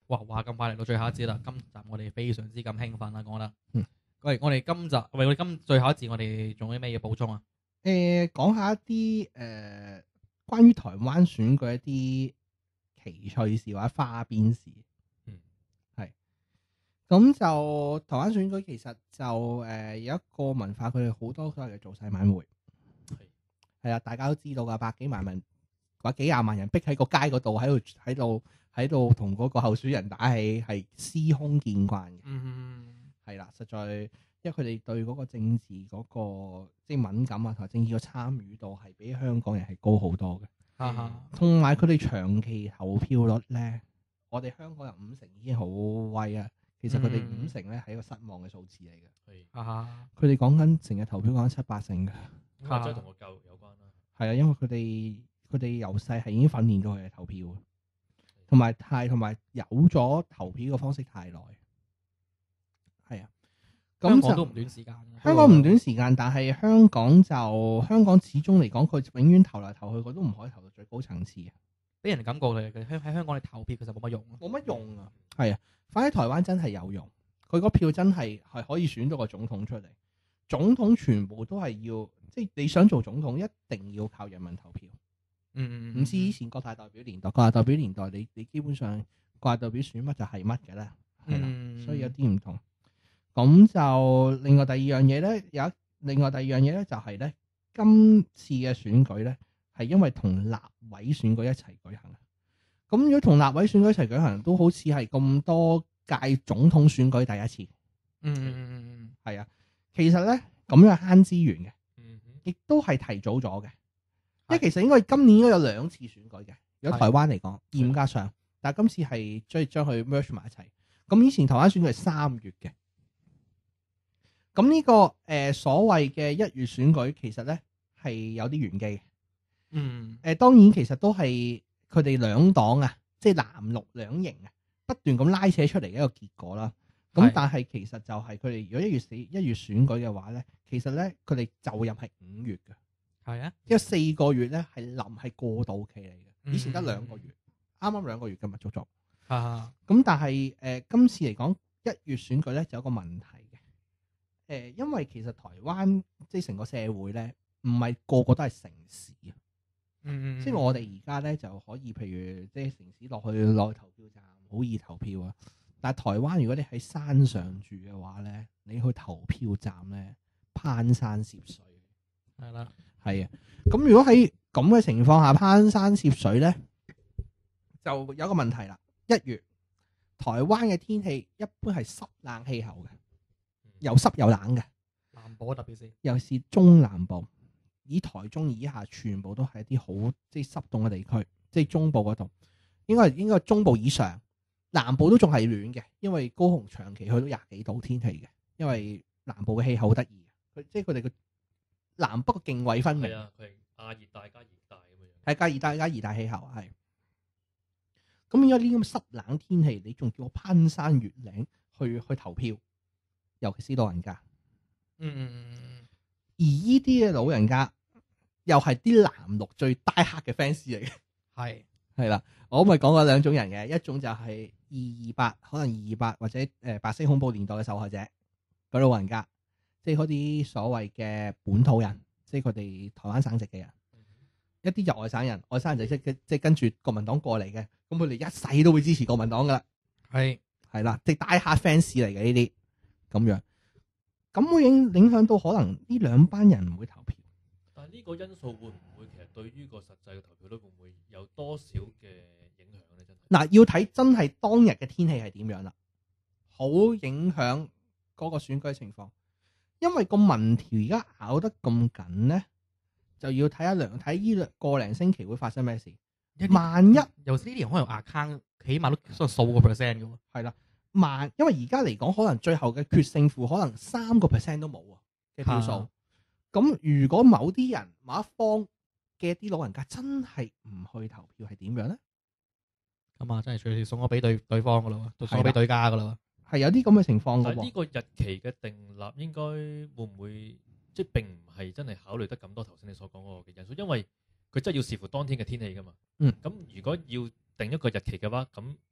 話咁快嚟到最後一節啦，今集我哋非常之咁興奮啦，講得。 嗯喂，我哋今集喂，我哋今最後一節我哋仲有啲咩要補充啊？ 講下一啲關於台灣選舉一啲奇趣事或者花邊事。係。咁就台灣選舉其實就有一個文化，佢哋好多所謂嘅造勢晚會。係啊，大家都知道㗎，百幾萬人或者幾廿萬人逼喺個街嗰度，喺度同嗰個候選人打氣，係司空見慣嘅。係啦，實在因為佢哋對嗰個政治嗰個即係敏感啊，同埋政治嘅參與度係比香港人係高好多嘅。同埋佢哋長期投票率咧，我哋香港人50%已經好威啊。其實佢哋50%咧係一個失望嘅數字嚟嘅。佢哋講緊成日投票講緊7-8成嘅。 咁即係同個教育有關啦。 係啊，因為佢哋由細係已經訓練到佢哋投票，同埋有咗投票嘅方式太耐。係啊， 香港都唔短時間。 香港唔短時間，但係香港始終嚟講，佢永遠投來投去，佢都唔可以投到最高層次嘅。 俾人感覺佢喺香港你投票其實冇乜用。 冇乜用啊！係啊，反喺台灣真係有用，佢嗰票真係可以選到個總統出嚟。總統全部都係要，即係你想做總統，一定要靠人民投票。唔似以前國大代表年代，你基本上國大代表選乜就係乜嘅啦，係啦，所以有啲唔同。咁就另外第二樣嘢咧，就係咧，今次嘅選舉咧係因為同立委選舉一齊舉行。咁如果同立委選舉一齊舉行，都好似係咁多屆總統選舉第一次。係啊，其實咧咁樣係慳資源嘅，亦都係提早咗嘅。因為其實應該今年應該有2次選舉嘅，如果台灣嚟講嚴格上，但係今次係將佢 merge 埋一齊。咁以前台灣選舉係3月嘅，咁呢個所謂嘅1月選舉其實咧係有啲玄機嘅。當然其實都係佢哋兩黨啊，即係藍綠兩營啊，不斷咁拉扯出嚟嘅一個結果啦。咁但係其實就係佢哋如果1月選舉嘅話咧，其實咧佢哋就任係5月嘅。 係啊， 因為4個月咧係過渡期嚟嘅，以前得2個月，啱啱2個月嘅足足。咁但係今次嚟講1月選舉咧就有個問題嘅。因為其實台灣即係成個社會咧，唔係個個都係城市啊。即係我哋而家咧就可以，譬如即係城市落去投票站好易投票啊。但係台灣如果你喺山上住嘅話咧，你去投票站咧攀山涉水。 係啦。 係啊，咁如果喺咁嘅情況下攀山涉水咧，就有個問題啦。1月台灣嘅天氣一般係濕冷氣候嘅，又濕又冷嘅。 南部特別是， 尤其是中南部，以台中以下全部都係一啲好即係濕凍嘅地區，即係中部嗰度，應該中部以上，南部都仲係暖嘅，因為高雄長期去到20幾度天氣嘅，因為南部嘅氣候好得意，即係佢哋嘅南北嘅涇渭分明。 係啊，佢係亞熱帶加熱帶咁樣。 係加熱帶加熱帶氣候係。咁而家呢啲咁濕冷天氣，你仲叫我攀山越嶺去投票，尤其是老人家。而呢啲嘅老人家又係啲藍綠最大黑嘅 fans 嚟嘅。係啦，我咪講過2種人嘅，一種就係228，可能228或者白色恐怖年代嘅受害者，嗰老人家，即係嗰啲所謂嘅本土人，即係佢哋台灣省籍嘅人。一啲就外省人就即係跟住國民黨過嚟嘅，咁佢哋一世都會支持國民黨噶啦。係啦，即係大黑 fans 嚟嘅呢啲咁樣，咁會影響到可能呢2班人唔會投票。 但係呢個因素會唔會其實對於個實際嘅投票率會唔會有多少嘅影響咧？真係嗱，要睇真係當日嘅天氣係點樣啦，好影響嗰個選舉情況。因為個民調而家咬得咁緊咧，就要睇呢個零星期會發生咩事。萬一有時呢啲人可能 account 起碼都數個 percent 嘅喎。 係啦，因為而家嚟講，可能最後嘅決勝負可能3% 都冇啊嘅票數。咁如果某啲人某一方嘅啲老人家真係唔去投票，係點樣咧？ 咁啊，真係隨時送我俾對方噶啦，送我俾對家噶啦。 係有啲咁嘅情況嘅喎。 但係呢個日期嘅定立應該會唔會即係並唔係真係考慮得咁多頭先你所講嗰個嘅因素，因為佢真係要視乎當天嘅天氣噶嘛。咁如果要定一個日期嘅話，咁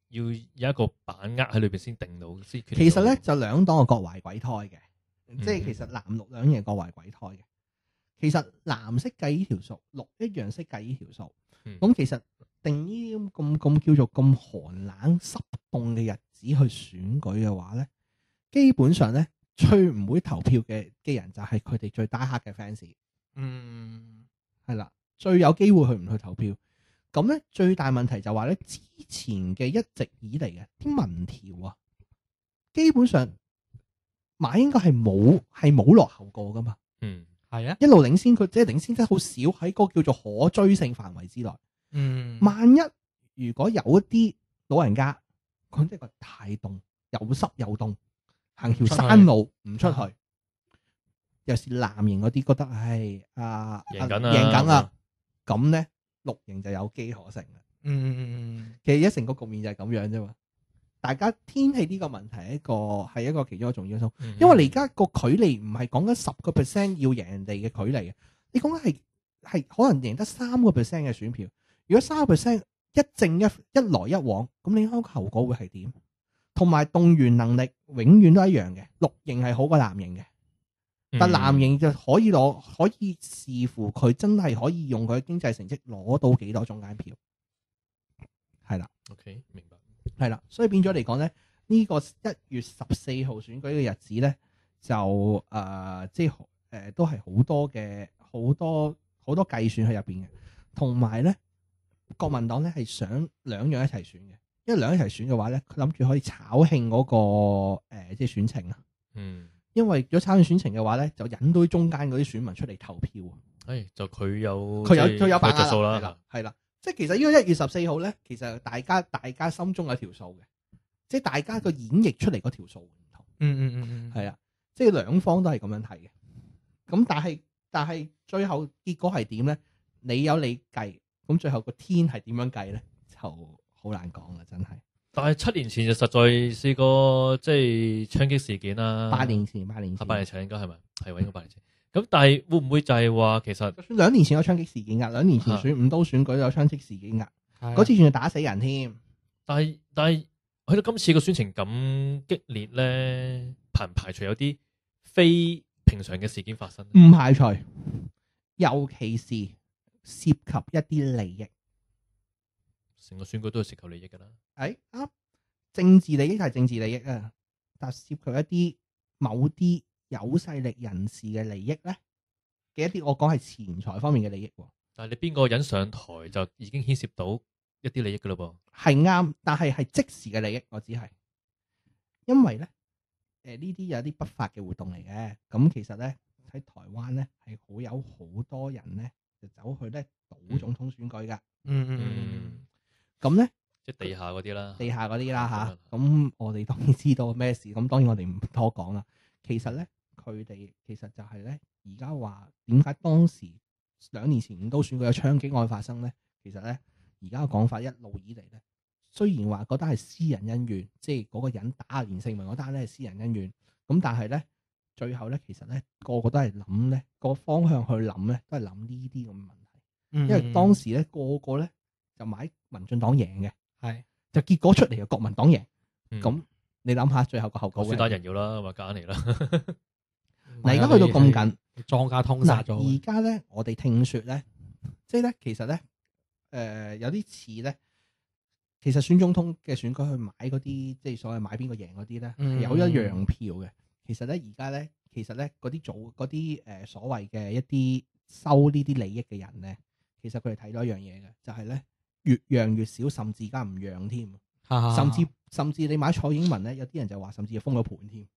要有一個把握喺裏邊先定到先。 其實咧就兩黨係各懷鬼胎嘅， 嗯即係其實藍綠兩樣各懷鬼胎嘅。其實藍色計呢條數，綠一樣識計呢條數。咁、 嗯其實定呢啲咁叫做咁寒冷濕凍嘅日子去選舉嘅話咧，基本上咧最唔會投票嘅人就係佢哋最打黑嘅 fans。係啦，最有機會去唔去投票。咁咧最大問題就話咧，之前嘅一直以嚟嘅啲民調啊，基本上馬應該係冇落後過噶嘛。 嗯係啊， 一路領先佢，即係領先得好少喺嗰個叫做可追性範圍之內。萬一如果有一啲老人家，佢即係個太凍，又濕又凍，行條山路唔出去，又是藍營嗰啲覺得唉贏緊啦，咁咧綠營就有機可乘啦。其實一成個局面就係咁樣啫嘛。大家天氣呢個問題係一個其中一個重要因素，因為你而家個距離唔係講緊10%要贏人哋嘅距離嘅，你講緊係可能贏得3%嘅選票。如果3%一正一來一往，咁你睇個後果會係點？同埋動員能力永遠都一樣嘅，綠營係好過藍營嘅，但藍營就可以視乎佢真係可以用佢嘅經濟成績攞到幾多中間票，係啦。 OK， 明白。 係啦，所以變咗嚟講咧，呢個1月14號選舉嘅日子咧，就即係都係好多計算喺入邊嘅，同埋咧國民黨咧係想兩樣一齊選嘅，因為兩樣一齊選嘅話咧，佢諗住可以炒興嗰個即係選情啊。因為如果炒興選情嘅話咧，就引到中間嗰啲選民出嚟投票啊。 就佢有把握數啦， 係啦。即係其實呢個1月14號咧，其實大家心中有條數嘅，即係大家個演繹出嚟嗰條數唔同。係啊，即係兩方都係咁樣睇嘅。咁但係最後結果係點咧？你有你計，咁最後個天係點樣計咧？就好難講啦，真係。 但係7年前就實在試過即係槍擊事件啦。 8年前 8年前應該係咪？係喎，應該8年前。咁但係會唔會就係話其實就算2年前有槍擊事件㗎，2年前5都選舉都有槍擊事件㗎，嗰次仲要打死人添。 但係去到今次個選情咁激烈咧，排唔排除有啲非平常嘅事件發生？ 唔排除，尤其是涉及一啲利益。 成個選舉都係涉及利益㗎啦。 啱，政治利益係政治利益啊，但涉及一啲某啲有勢力人士嘅利益咧嘅一啲，我講係錢財方面嘅利益。 但係你邊個人上台就已經牽涉到一啲利益㗎咯噃？ 係啱，但係即時嘅利益，我只係因為咧呢啲有啲不法嘅活動嚟嘅。咁其實咧喺台灣咧係有好多人咧就走去咧賭總統選舉㗎。咁咧即係地下嗰啲啦， 嚇。咁我哋當然知道咩事，咁當然我哋唔多講啦。其實咧，佢哋其實就係咧，而家話點解當時2年前5都選舉有槍擊案發生咧？其實咧，而家嘅講法一路以嚟咧，雖然話覺得係私人恩怨，即係嗰個人打連勝文嗰單咧係私人恩怨，咁但係咧，最後咧其實咧個個都係諗咧個方向去諗咧，都係諗呢啲咁嘅問題。因為當時咧個個咧就買民進黨贏嘅，就結果出嚟就國民黨贏，咁。你諗下最後個後果， 輸打人要啦，咪揀嚟啦。 嗱，而家去到咁緊， 莊家通殺咗。 而家咧，我哋聽說咧，即係咧，其實咧，有啲似咧，其實選總統嘅選舉去買嗰啲，即係所謂買邊個贏嗰啲咧，有一樣票嘅。其實咧，而家咧，嗰啲所謂嘅一啲收呢啲利益嘅人咧，其實佢哋睇到一樣嘢嘅，就係咧越讓越少，甚至而家唔讓添。甚至你買蔡英文咧，有啲人就話甚至要封咗盤添。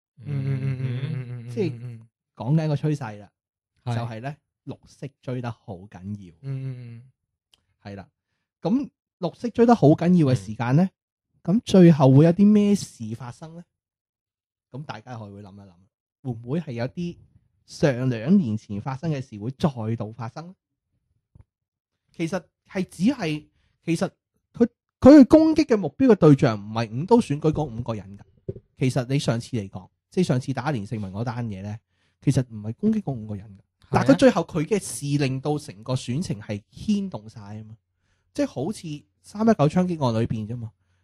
即係講緊個趨勢啦，就係咧綠色追得好緊要。係啦，咁綠色追得好緊要嘅時間咧，咁最後會有啲咩事發生咧？咁大家可以會諗一諗，會唔會係有啲上2年前發生嘅事會再度發生咧？其實佢去攻擊嘅目標嘅對象唔係5都選舉嗰5個人㗎。其實你上次嚟講，即係上次打連勝文嗰單嘢咧，其實唔係攻擊嗰5個人㗎。但係佢最後佢嘅事令到成個選情係牽動晒啊嘛，即係好似319槍擊案裏邊啫嘛，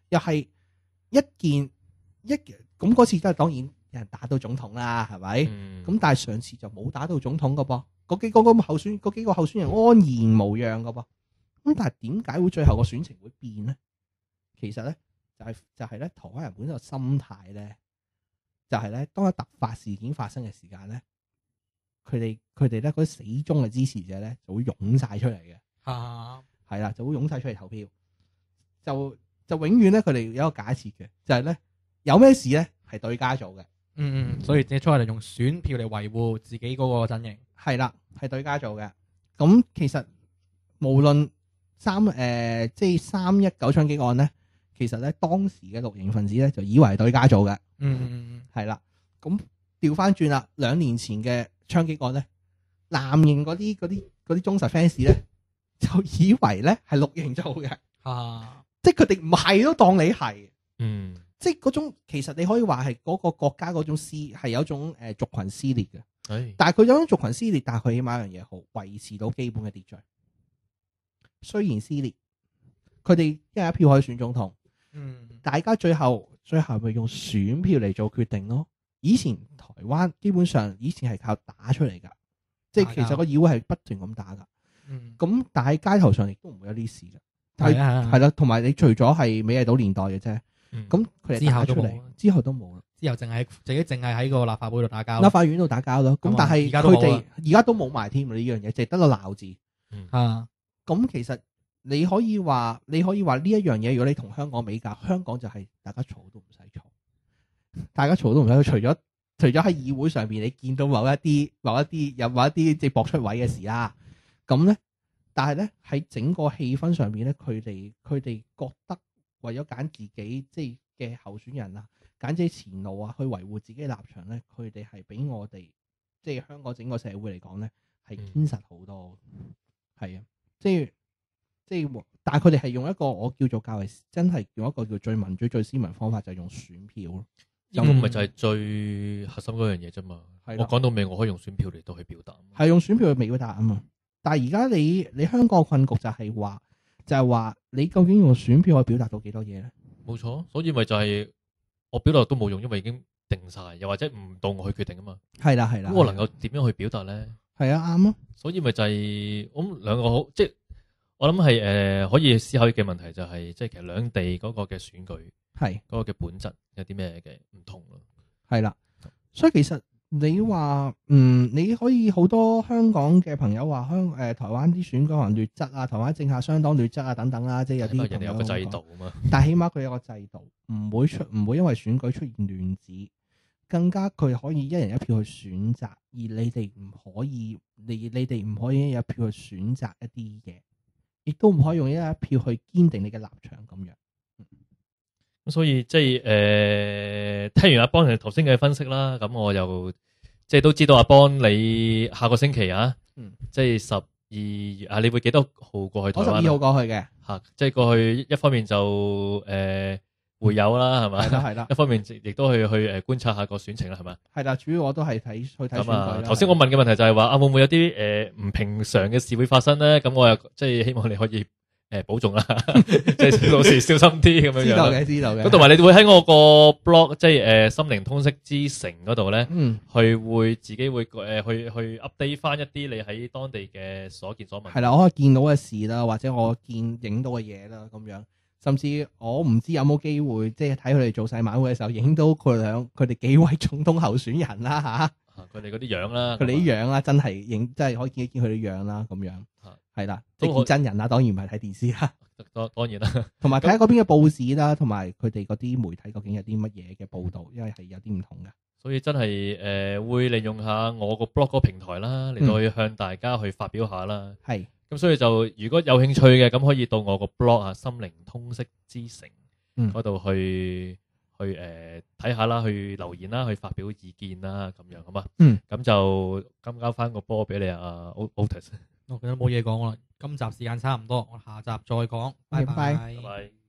又係一件咁嗰次都係當然有人打到總統啦，係咪？咁但係上次就冇打到總統噶噃，嗰幾個候選人安然無恙噶噃。咁但係點解會最後個選情會變咧？其實咧就係咧台灣人本身個心態咧，就係咧當有突發事件發生嘅時間咧，佢哋咧嗰啲死忠嘅支持者咧就會湧晒出嚟嘅。係啦，就會湧晒出嚟投票，就永遠咧佢哋有一個假設嘅，就係咧有咩事咧係對家做嘅。 所以即係出嚟用選票嚟維護自己嗰個陣營。 係啦，係對家做嘅。咁其實無論即係319槍擊案咧，其實咧當時嘅綠營分子咧就以為係對家做嘅。係啦。咁調翻轉啦，2年前嘅槍擊案咧，藍營嗰啲忠實 fans 咧就以為咧係綠營做嘅。即係佢哋唔係都當你係。即係嗰種其實你可以話係嗰個國家嗰種係有一種族群撕裂嘅。但係佢有種族群撕裂，但係佢起碼一樣嘢好，維持到基本嘅秩序。雖然撕裂，佢哋一人一票可以選總統。大家最後咪用選票嚟做決定咯。以前台灣基本上以前係靠打出嚟㗎，即係其實個議會係不斷咁打㗎。咁但係街頭上亦都唔會有啲事㗎。係啦，同埋你除咗係美麗島年代嘅啫。咁佢哋打出嚟之後都冇啦，之後淨係喺個立法會度打交，立法院度打交咯。咁但係佢哋而家都冇埋添呢樣嘢，淨係得個鬧字。咁其實你可以話呢一樣嘢，如果你同香港比較，香港就係大家嘈都唔使嘈，大家嘈都唔使嘈。除咗喺議會上邊你見到某一啲即係搏出位嘅事啦。咁咧，但係咧喺整個氣氛上邊咧，佢哋覺得，為咗揀自己即係嘅候選人啊，揀自己前路啊，去維護自己嘅立場咧，佢哋係比我哋即係香港整個社會嚟講咧係堅實好多。係啊，即係，但係佢哋係用一個我叫做較為真係用一個叫最民主、最斯文方法，就係用選票咯。 咁咪就係最核心嗰樣嘢啫嘛。我講到尾，我可以用選票嚟到去表達。係用選票去表達啊嘛。但係而家你香港困局就係話你究竟用選票去表達到幾多嘢咧？冇錯，所以咪就係我表達都冇用，因為已經定晒，又或者唔到我去決定啊嘛。係啦。咁我能夠點樣去表達咧？係啊，啱啊。所以咪就係我諗兩個好，即係我諗係可以思考嘅問題就係，即係其實兩地嗰個嘅選舉係嗰個嘅本質有啲咩嘅唔同咯。係啦，所以其實。你話你可以好多香港嘅朋友話台灣啲選舉可能劣質啊，台灣政客相當劣質啊等等啦，即係有啲人哋有個制度啊嘛。但係起碼佢有個制度，唔會因為選舉出現亂子，更加佢可以一人一票去選擇，而你哋唔可以，你哋唔可以一人一票去選擇一啲嘢，亦都唔可以用一人一票去堅定你嘅立場咁樣。咁所以即係聽完阿邦頭先嘅分析啦，咁我又即係都知道阿邦你下個星期啊，即係12月啊，你會幾多號過去台灣？我12號過去嘅嚇，即係過去一方面就會有啦，係咪？係啦。一方面亦都去觀察下個選情啦，係咪？係啦，主要我都係去睇選舉啦。頭先我問嘅問題就係話會唔會有啲唔平常嘅事會發生咧？咁我又即係希望你可以。保重啦，即係到時小心啲咁樣樣。知道嘅。咁同埋你會喺我個 blog， 即係心靈通識之城嗰度咧，去會自己會去 update 翻一啲你喺當地嘅所見所聞。係啦，我可以見到嘅事啦，或者我影到嘅嘢啦，咁樣。甚至我唔知有冇機會，即係睇佢哋做細晚會嘅時候，影到佢哋幾位總統候選人啦吓。佢哋嗰啲樣啦，佢哋啲樣啦，真係可以見一見佢哋樣啦，咁樣。係啦，即係見真人啦，當然唔係睇電視啦。當然啦，同埋睇下嗰邊嘅報紙啦，同埋佢哋嗰啲媒體究竟有啲乜嘢嘅報導，因為係有啲唔同嘅。所以真係會利用下我個 blog 個平台啦，嚟到去向大家去發表下啦。係。咁所以就如果有興趣嘅，咁可以到我個 blog 啊，心靈通識之城嗰度去睇下啦，去留言啦，去發表意見啦，咁樣好嘛？咁就今交翻個波俾你啊 Otis。我覺得冇嘢講啦，今集時間差唔多，我下集再講，拜拜。